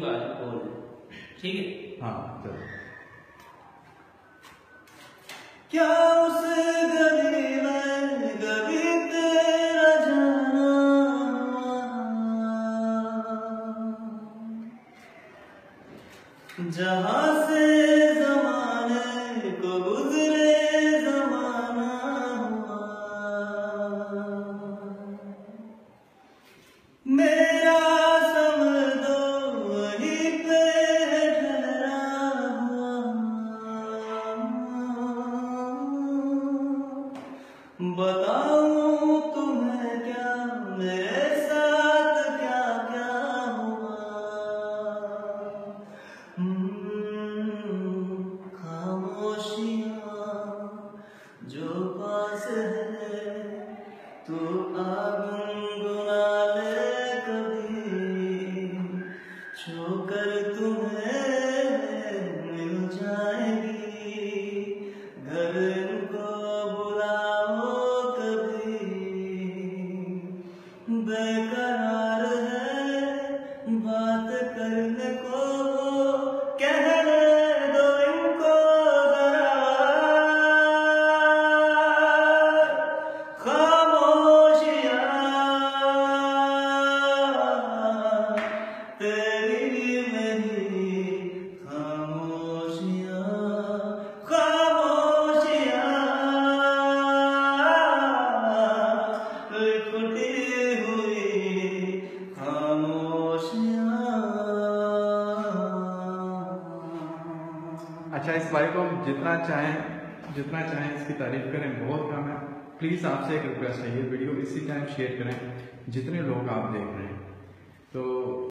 का बोल है, ठीक है? हाँ चलो। क्या उस गली में कभी तेरा जाना, जहां से जमाने को गुजरे जमाना हुआ, मेरा समझ दो वहीं पे ठहरा हुआ, बताऊं तुम्हें क्या मेरे साथ क्या क्या हुआ। खामोशियां जो पास है तो आ गुनगुना ले कभी, छोकर तुम्हें मिल जाएगी, घर इनको बुलाओ कभी, बेकरार है बात करने को, कहने दो इनको जरा, खामोशियां तेरी मेरी खामोशियां, खामोशियां लिपटी हुई खामोशियां। अच्छा, इस भाई को हम जितना चाहें इसकी तारीफ करें बहुत कम है। प्लीज आपसे एक रिक्वेस्ट है, ये वीडियो इसी टाइम शेयर करें जितने लोग आप देख रहे हैं। तो